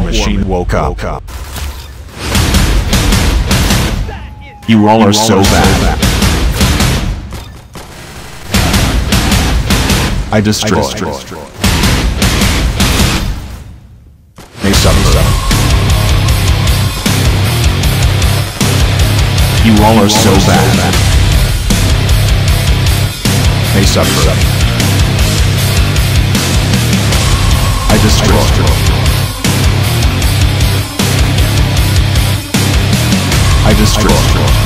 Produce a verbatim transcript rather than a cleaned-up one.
Machine woke up. You all are so bad. I destroy. They suffer. You all are so bad. They suffer. I destroy. I destroy.